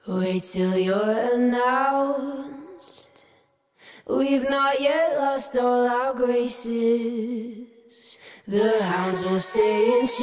Wait till you're announced. We've not yet lost all our graces. The hounds will stay in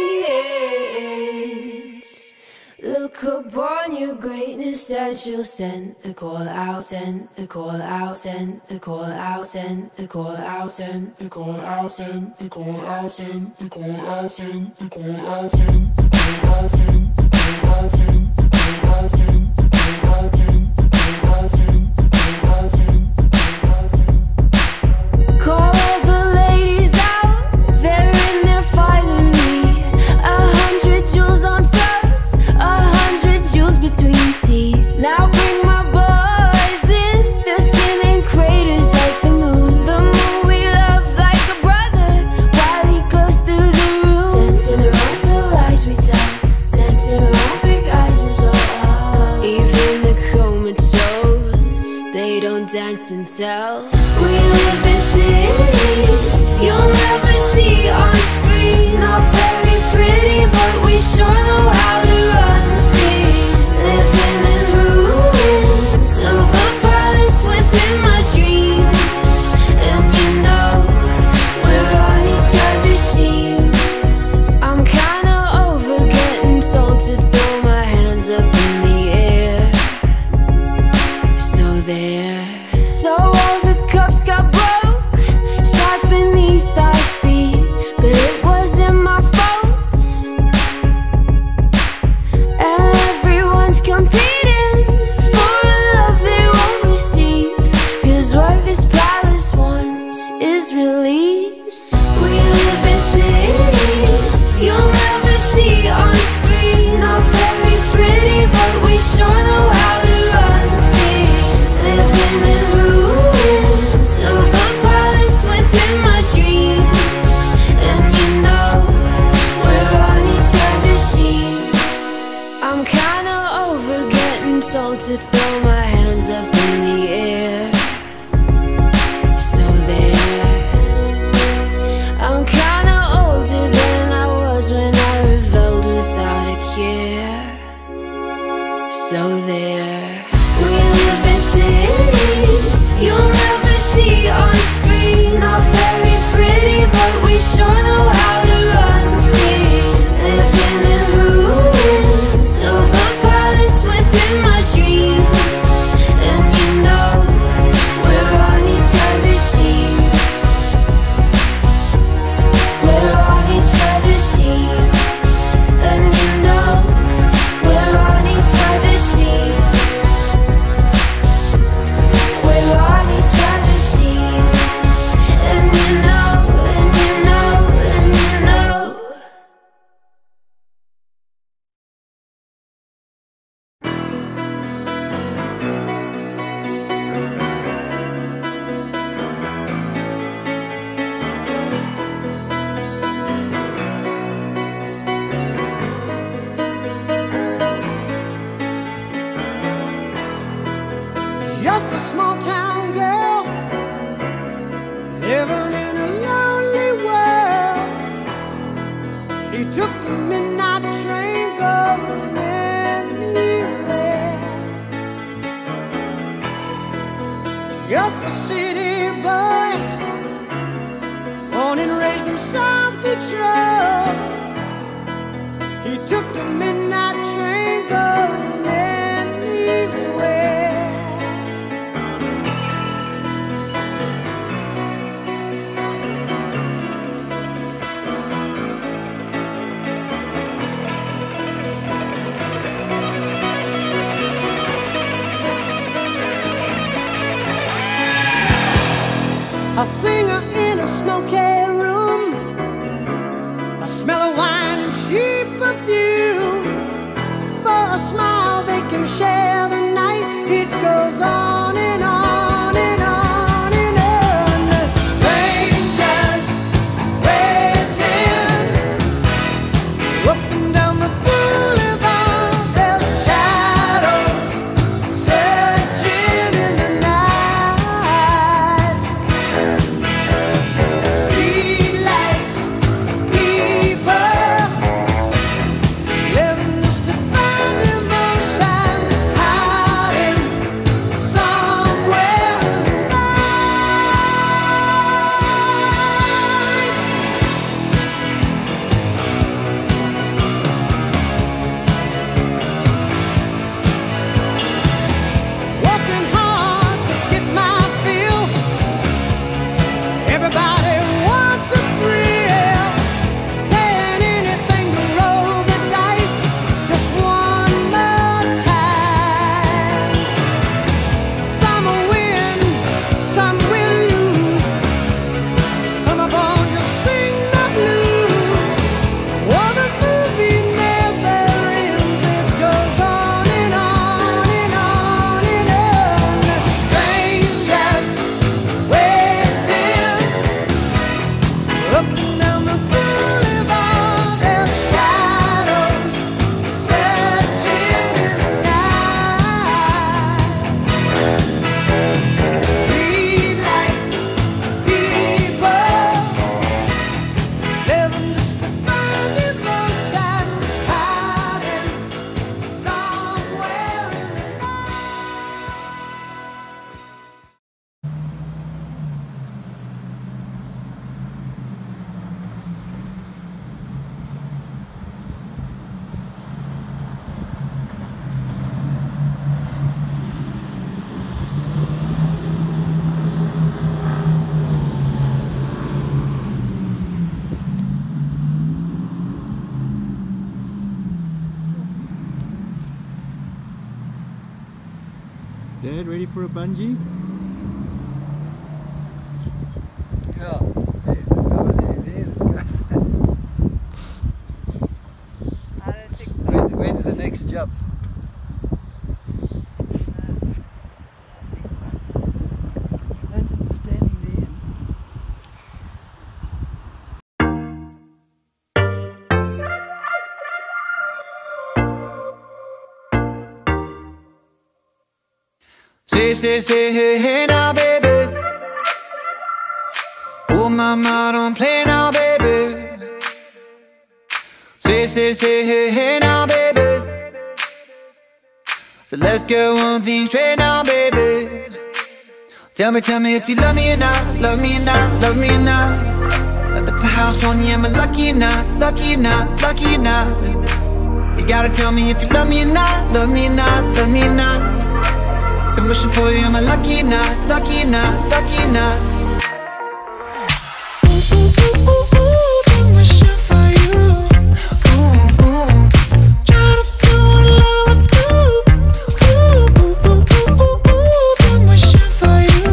chains. Look upon your greatness and she'll send the call out, send the call out, send the call out, send the call out, send the call out, send the call out, send the call out, send the call out, send the call out, send the call out, send the call out, send the call out, send the call out, send the call out, send the call out, send. Call all the ladies out, they're in their finery. 100 jewels on throats, 100 jewels between teeth. Now bring my boys in, their skin in craters like the moon. The moon we love like a brother, while he glows through the room. Dancing around the lies we tell, dancing around big eyes as well. Even the comatose, they don't dance and tell. We live in cities you'll never see on screen. Not very pretty, but we sure know how to run free. Living in ruins of a palace within my dreams. And you know, we're on each other's team. I'm kinda over getting told to throw my hands up in the air. So there. So all the cups got broke, shards beneath our feet, but it wasn't my fault. And everyone's competing for a love they won't receive, 'cause what this palace wants is release. We live in cities you'll never see on screen. Not very pretty, but we sure know how to run free. Living in ruins of a palace within my dreams. And you know, we're on each other's team. I'm kinda over getting told to throw my hands up in the air. So there. I'm kinda older than I was when I rebelled without a care. So there. We live in cities you'll never see on screen. Not very pretty, but we sure know how to run free. Living in ruins of a palace within my dreams. And you know, we're on each other's team. We're on each other's team. And you know, we're on each other's team. We're on each other's team. And you know, and you know, and you know. Just a small town girl living in a lonely world. She took the midnight train going anywhere. Just a city boy, born and raised in South Detroit. He took the midnight train going anywhere. A singer in a smoky room, the smell of wine and cheap perfume. For a smile they can share the night. It goes on and on and on and on. Strangers waiting up and down the boulevard. Their shadows searching in the night. Streetlights, people living just to find emotion. Dad, ready for a bungee? Yeah, over there it goes. I don't think so. When's the next jump? Imagine standing there. Say, hey, hey now, baby. Oh, mama, don't play now, baby. Say, hey, hey now, baby. So let's get one thing straight now, baby. Tell me if you love me or not, love me or not, love me or not. Let the house on you, am I lucky or not, lucky or not, lucky or not? You gotta tell me if you love me or not, love me or not, love me or not. Been wishing for you, am I lucky or not, lucky or not, lucky or not? Been wishing for you. Try to do what lovers do. Been wishing for you.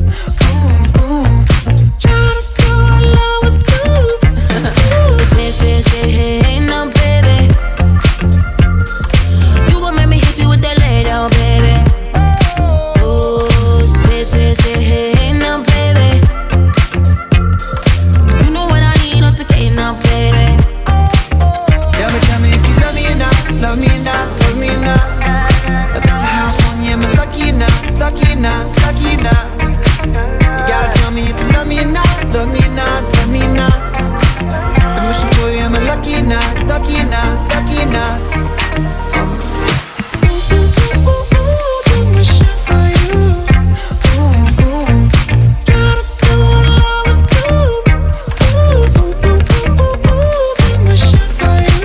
Try to do what lovers do. Say, hey, now, baby. You gon' make me hit you with that lay down, baby. Say, hey, now, baby. You know what I need off the gate now, baby. Tell me if you love me or not, love me or not, love me or not. Let the house on you, am I lucky or not, lucky or not, lucky or not? You gotta tell me if you love me or not, love me or not, love me or not. I'm wishing for you, am I lucky or not, lucky or not, lucky or not? Been wishing for you. Try to do what lovers do. Been wishing for you.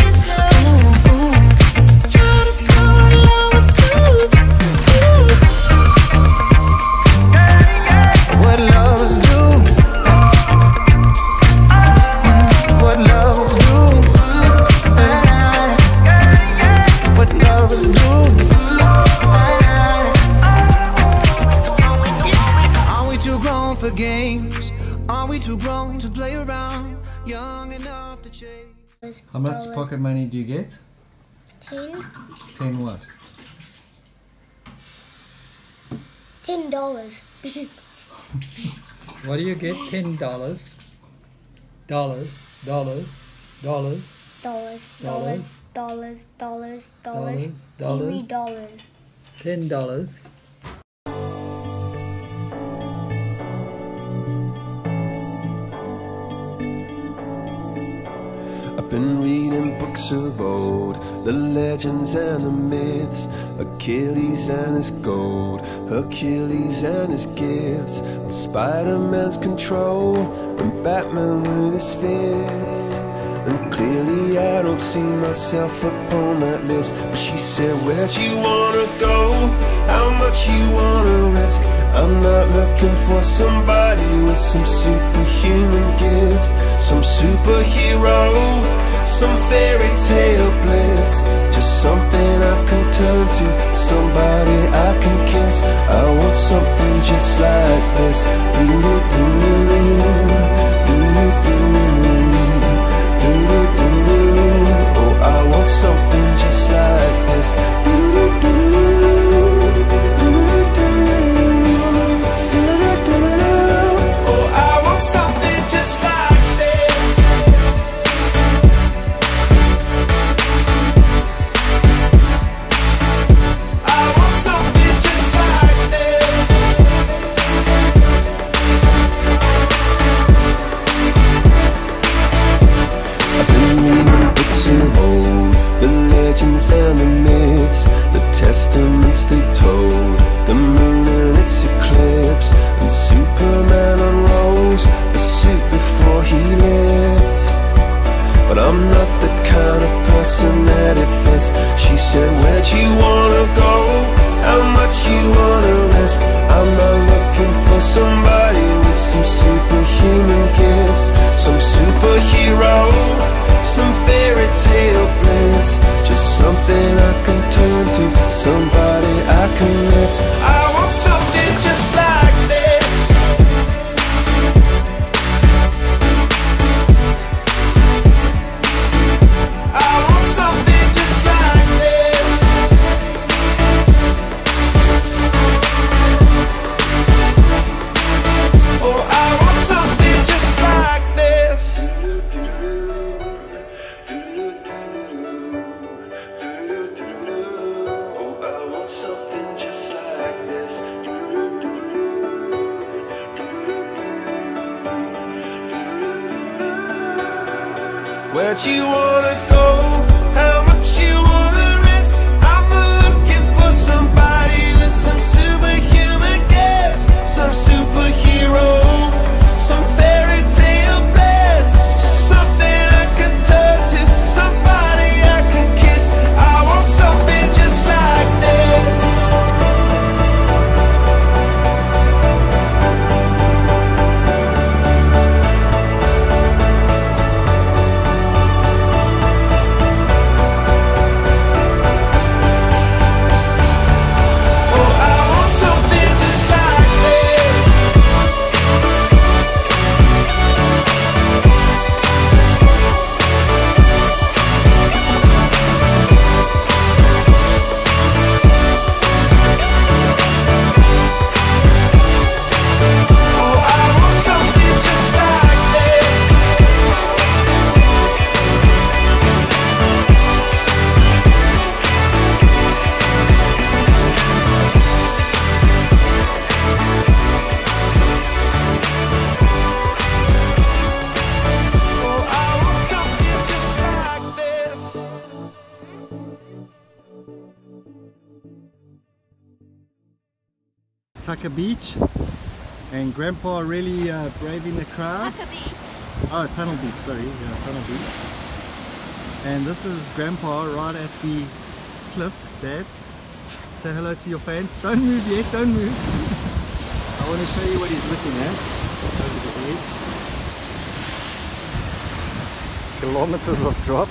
Try to do what lovers do. What lovers do. What lovers do. What lovers do. Are we too grown for games? Are we too grown to play around? Young enough to chase. How much pocket money do you get? 10 10 what? $10. What do you get? $10? Dollars. Dollars. Kiwi dollars. $10. I've been reading books of old, the legends and the myths, Achilles and his gold, Hercules and his gifts, and Spider-Man's control, and Batman with his fists. And clearly I don't see myself upon that list. But she said, where'd you wanna go? How much you wanna risk? I'm not looking for somebody with some superhuman gifts, some superhero, some fairy tale bliss. Just something I can turn to, somebody I can kiss. I want something just like this. Oh, I want something just like this. Oh, I want something just like this. I want something just like this. I've been reading books of old, the legends and the myths, the testaments they told, the moon and its eclipse, and Superman unrolls a suit before he lived. But I'm not the kind of person that it fits. She said, where'd you wanna go? How much you wanna risk? I'm not looking for somebody with some superhuman gifts, some superhero, some fairy tale bliss. Just something I can turn to, somebody I can miss. this. I want something just like this. I want something just like this. Oh, I want something just like this. Oh, I want something just like this. Where'd you wanna go? How much you wanna risk? I'm not looking for somebody with some superhuman gifts, some superhero, some fairy tale bliss. Just something I can turn to, somebody I can kiss. I want something just like this. Oh, I want something just like this. Oh, I want something just like this. Oh, I want something just like this. Tucker Beach, and Grandpa really braving the crowds. Oh, Tunnel Beach, sorry, yeah, Tunnel Beach. And this is Grandpa right at the cliff. Dad, say hello to your fans. Don't move yet, don't move. I want to show you what he's looking at over the edge. Kilometers of drop.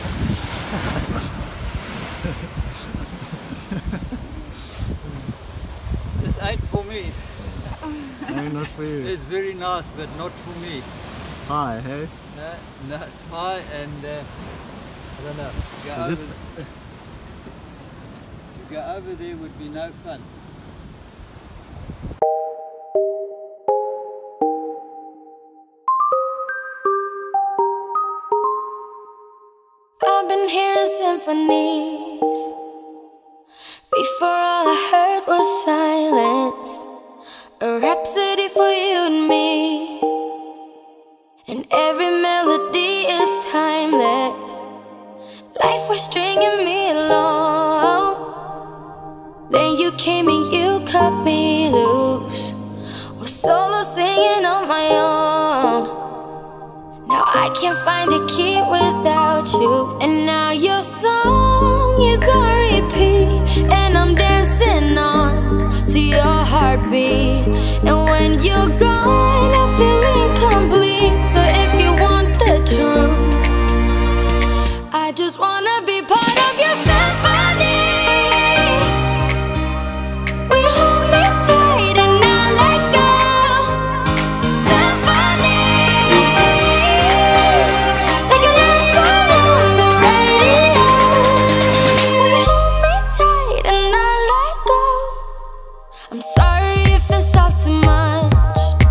This ain't for me. No, not for you. It's very nice, but not for me. Hi, hey? No, it's high and I don't know. To go over there would be no fun. I've been hearing symphonies. Before all I heard was silence. A rhapsody for you and me. And every melody is timeless. Life was stringing me along. Then you came and you cut me loose. Was solo singing on my own. Now I can't find a key without you. And now your song is on repeat, and I'm dancing on to your heartbeat. And when you're gone, I feel incomplete. So if you want the truth, I just wanna be part of your symphony. We hold me tight and not let go. Symphony, like a love song on the radio. We hold me tight and not let go. I'm sorry if it's all too much.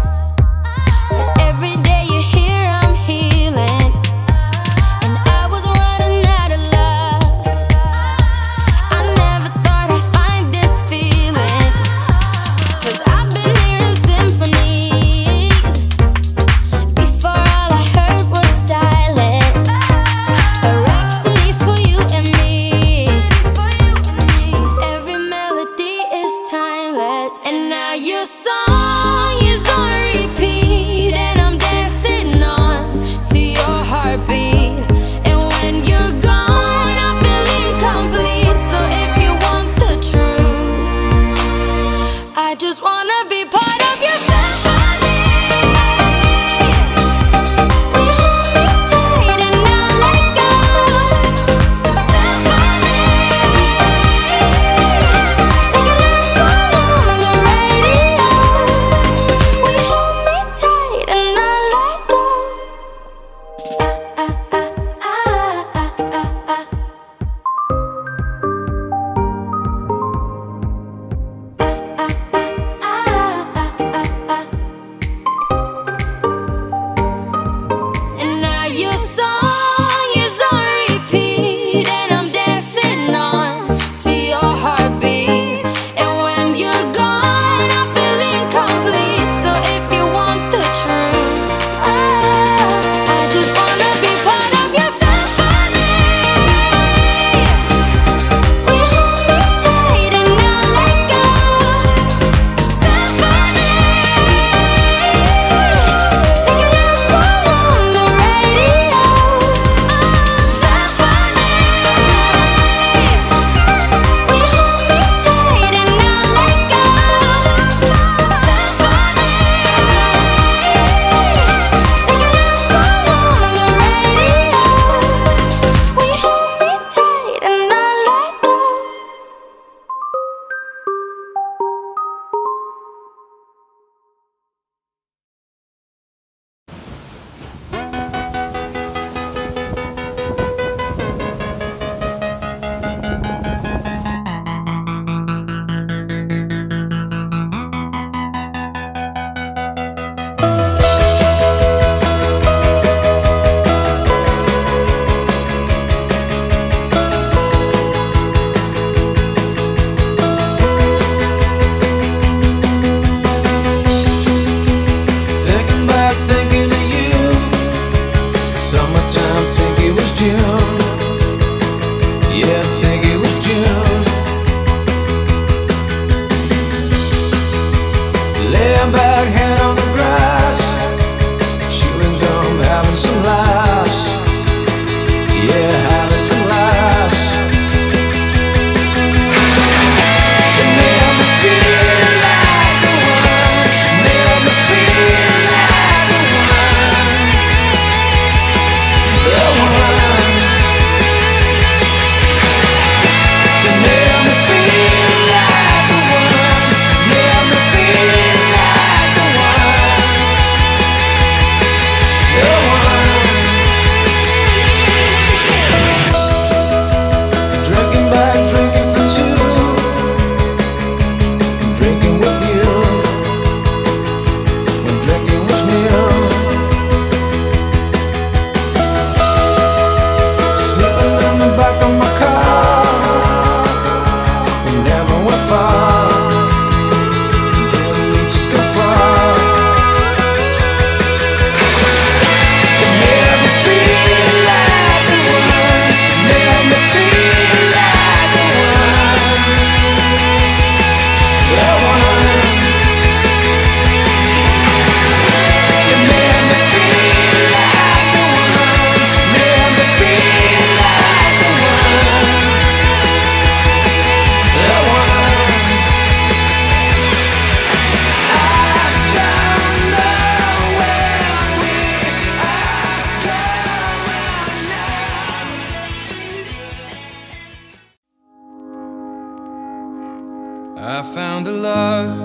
I found a love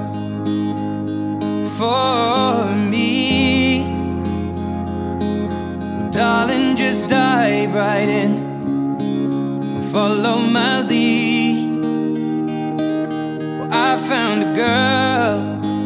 for me. Well, darling, just dive right in and follow my lead. Well, I found a girl,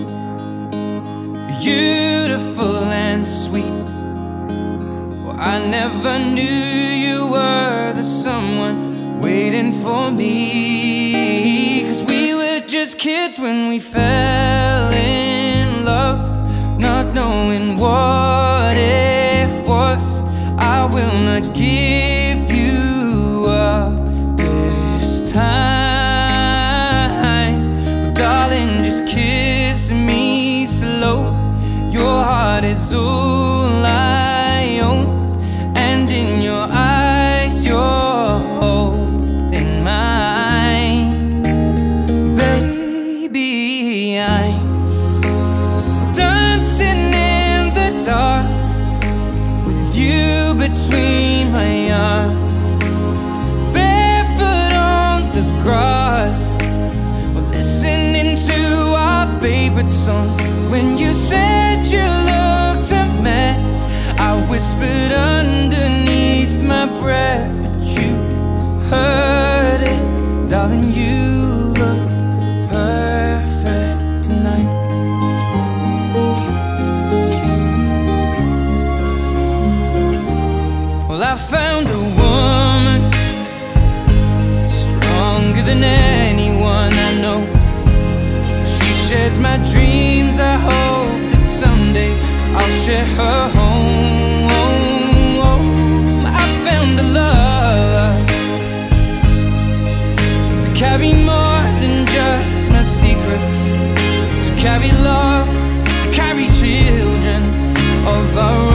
beautiful and sweet. Well, I never knew you were the someone waiting for me. 'Cause we were just kids when we fell in love, not knowing what it was. I will not give you up this time. Oh, darling, just kiss me slow. Your heart is all I own, and in your eyes you're holding mine. Baby, I'm dancing in the dark with you between my arms, barefoot on the grass. We're listening to our favorite song. When you said you looked a mess, I whispered underneath my breath, but you heard it. Darling, you look perfect tonight. Well, I found a woman stronger than anyone I know. She shares my dreams. I hope that someday I'll share her home. I found a love to carry more than just my secrets, to carry love, to carry children of our own.